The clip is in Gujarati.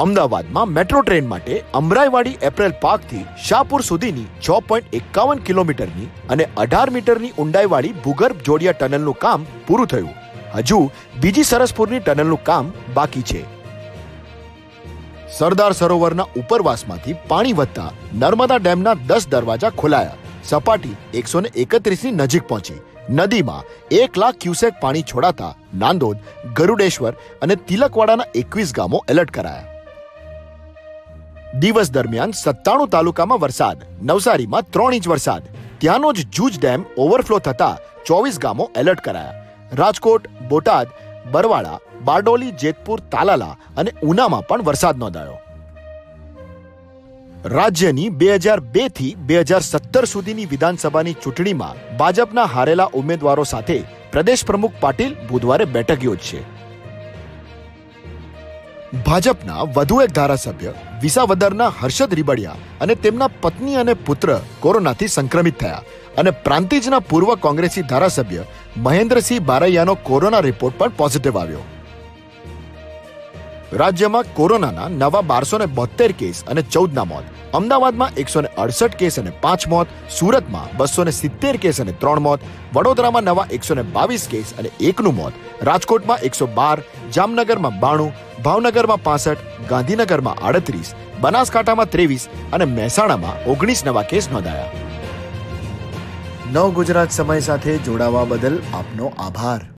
અમદાવાદમાં મેટ્રો ટ્રેન માટે અમરાઈવાડી એપ્રિલ પાર્કથી શાહપુર સુધીની 6.51 કિલોમીટરની અને 18 મીટરની ઊંડાઈવાળી ભૂગર્ભ જોડિયા ટનલનું કામ પૂરું થયું. હજુ બીજી સરસપુરની ટનલનું કામ બાકી છે. સરદાર સરોવરના ઉપરવાસમાંથી પાણી વધતા નર્મદા ડેમના 10 દરવાજા ખોલાયા. સપાટી 131ની નજીક પહોંચી. નદીમાં 1 લાખ ક્યુસેક પાણી છોડાતા નાંદોદ, ગરુડેશ્વર અને તિલકવાડાના 21 ગામો એલર્ટ કરાયા. દિવસ દરમિયાન 97 તાલુકામાં વરસાદ. નવસારીમાં 3 ઇંચ વરસાદ. ત્યાંનો જ જૂજ ડેમ ઓવરફ્લો થતા 24 ગામો એલર્ટ કરાયા. રાજકોટ, બોટાદ, બરવાળા, બારડોલી, જેતપુર, તાલાલા અને ઉનામાં પણ વરસાદ નોંધાયો. રાજ્યની 2002 થી 2017 સુધીની વિધાનસભાની ચૂંટણીમાં ભાજપના હારેલા ઉમેદવારો સાથે પ્રદેશ પ્રમુખ પાટીલ બુધવારે બેઠક યોજશે. ભાજપના વધુ એક ધારાસભ્ય વિસાવદરના હર્ષદ રીબડિયા અને તેમના પત્ની અને પુત્ર કોરોનાથી સંક્રમિત થયા અને પ્રાંતિજના પૂર્વ કોંગ્રેસી ધારાસભ્ય મહેન્દ્રસિંહ બારૈયાનો કોરોના રિપોર્ટ પણ પોઝિટિવ આવ્યો. રાજ્યમાં કોરોનાના નવા 1272 કેસ અને 14ના મોત. અમદાવાદમાં 168 કેસ અને 5 મોત. સુરતમાં 270 કેસ અને 3 મોત. વડોદરામાં નવા 122 કેસ અને 1નું મોત. રાજકોટમાં 112, જામનગરમાં 92, ભાવનગરમાં 65, ગાંધીનગરમાં 38, બનાસકાંઠામાં 23 અને મહેસાણામાં 19 નવા કેસ નોંધાયા. નવ ગુજરાત સમય સાથે જોડાવા બદલ આપનો આભાર.